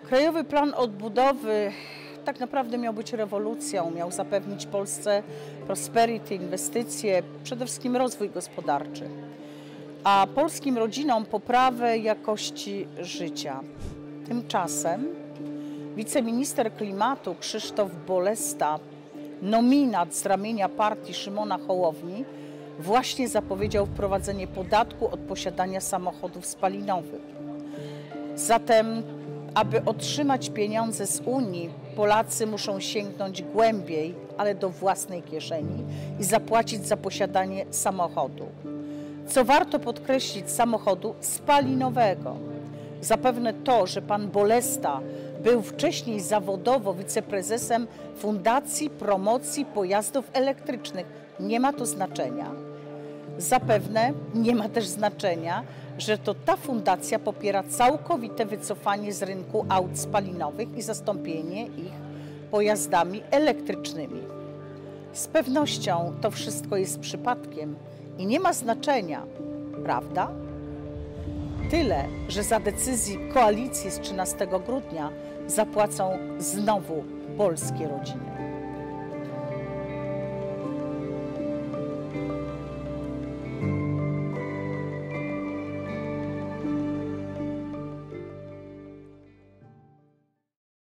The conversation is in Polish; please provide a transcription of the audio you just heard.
Krajowy Plan Odbudowy tak naprawdę miał być rewolucją, miał zapewnić Polsce prosperity, inwestycje, przede wszystkim rozwój gospodarczy, a polskim rodzinom poprawę jakości życia. Tymczasem wiceminister klimatu Krzysztof Bolesta, nominat z ramienia partii Szymona Hołowni, właśnie zapowiedział wprowadzenie podatku od posiadania samochodów spalinowych. Zatem, aby otrzymać pieniądze z Unii, Polacy muszą sięgnąć głębiej, ale do własnej kieszeni i zapłacić za posiadanie samochodu. Co warto podkreślić, samochodu spalinowego. Zapewne to, że pan Bolesta był wcześniej zawodowo wiceprezesem Fundacji Promocji Pojazdów Elektrycznych, nie ma to znaczenia. Zapewne nie ma też znaczenia, że to ta fundacja popiera całkowite wycofanie z rynku aut spalinowych i zastąpienie ich pojazdami elektrycznymi. Z pewnością to wszystko jest przypadkiem i nie ma znaczenia, prawda? Tyle, że za decyzji koalicji z 13 grudnia zapłacą znowu polskie rodziny.